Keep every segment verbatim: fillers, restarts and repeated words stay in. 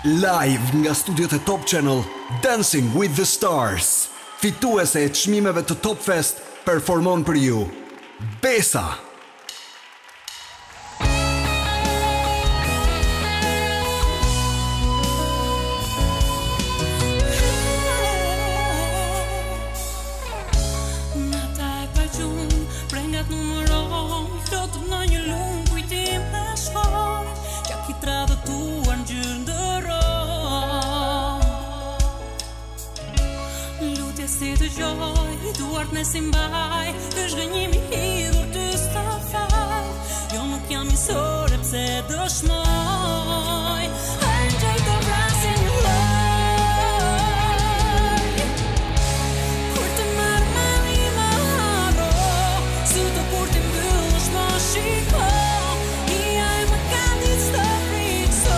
Live nga studiot e Top Channel, Dancing with the Stars. Fituese e çmimeve të Top Fest performon për ju Besa. Si të gjoj, duart me si mbaj, është gënjimi hidhur të sta fal. Jo nuk jam misore pse dëshmoj, angjej të vrasin një loj. Kur të marrë mali më haro, su të kur të mbyllësh më shiko, i aj më ka ditë së frikso.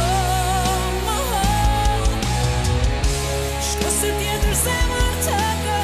Shko se tjetër zemër të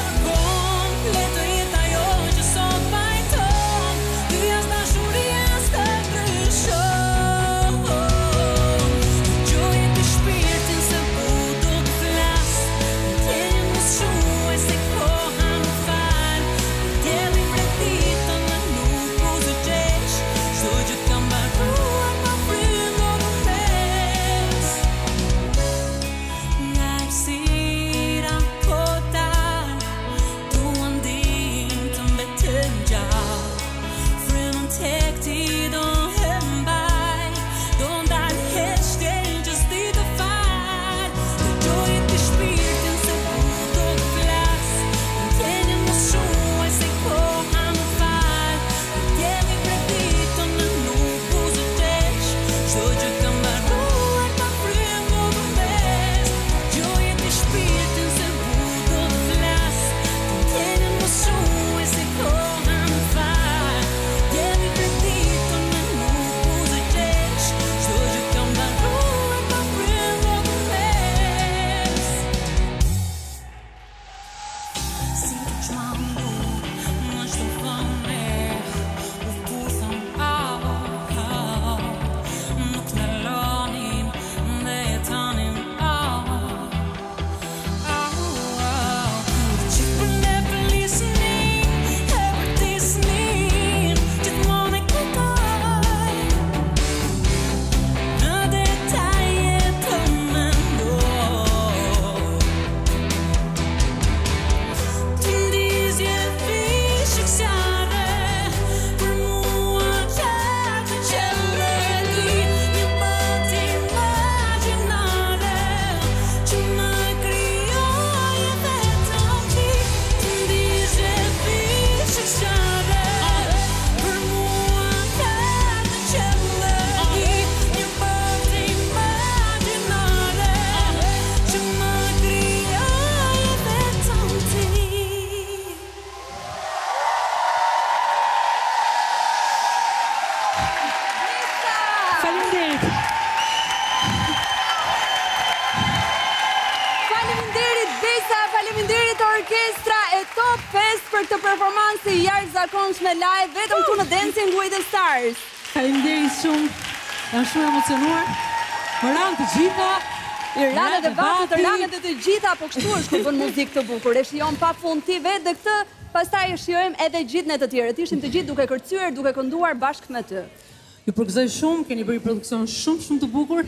për këtë performansë jashtëzakonshme live vetëm këtu në Dancing with the Stars. Faleminderit shumë. Jam shumë emocionuar. Më ranë të gjitha. I ranë dhe vati, të ranë dhe të gjitha, po kështu është kur bën muzikë të bukur. E shijon pafund ti vetë dhe këtë pastaj e shijojmë edhe gjithë ne të tjerët. Ishim të gjithë duke kërcyer, duke kënduar bashkë me ty. Ju përgëzoj shumë, keni bërë produksion shumë shumë të bukur.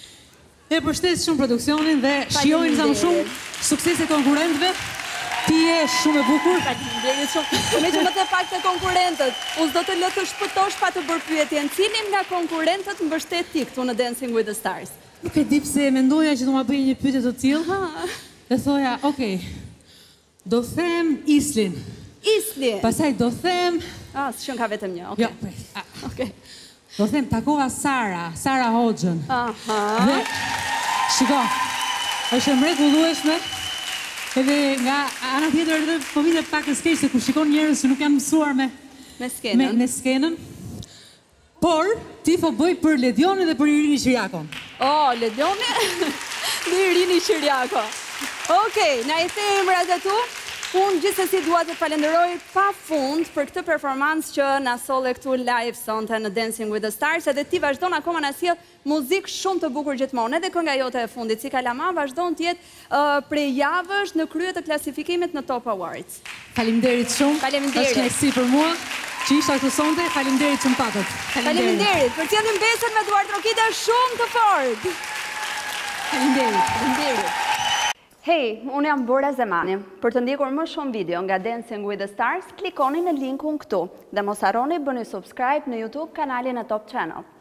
E përshtes shumë produksionin dhe shijojnë sa më shumë suksese konkurrentëve. Ti je shumë e bukur. Faleminderit shumë. Me që më të pak të konkurrentët, unë do të lë të shpëtosh pa të bërë pyetjen. Cilin nga konkurrentët mbështet ti këtu në Dancing with the Stars? Nuk e di pse mendoja që do ma bëj një pyetje të tillë. Dhe thoja, okay, do them Islin. Islin. Pastaj do them, ah, s'shën ka vetëm një. Okay. Jo, okay. Do them takova Sara, Sara Hoxhën. Aha. Dhe shiko, është e mrekullueshme. Edhe nga ana tjetër edhe po vite pak e skeq se kur shikon njerëz që nuk janë mësuar me me skenën. Me, me skenën. Por ti po bëj për Ledionin dhe për Irini Qiriakon. Oh, Ledioni dhe Irini Qiriako. Okej, na i the emrat e tu. Unë gjithsesi dua të falenderoj pa fund për këtë performancë që na solle këtu live sonte në Dancing with the Stars, edhe ti vazhdon akoma na sjell muzikë shumë të bukur gjithmonë. Edhe kënga jote e fundit, si kalama, vazhdon të jetë uh, prej javësh në krye të klasifikimit në Top Awards. Faleminderit shumë. Faleminderit. Është kënaqësi për mua që isha këtu sonte. Faleminderit shumë patët. Faleminderit. Përcjellim besën me Duart Rokita shumë të fortë. Faleminderit. Faleminderit. Hej, unë jam Bora Zemani. Për të ndjekur më shumë video nga Dancing with the Stars, klikoni në linkun këtu dhe mos harroni bëni subscribe në YouTube kanalin e Top Channel.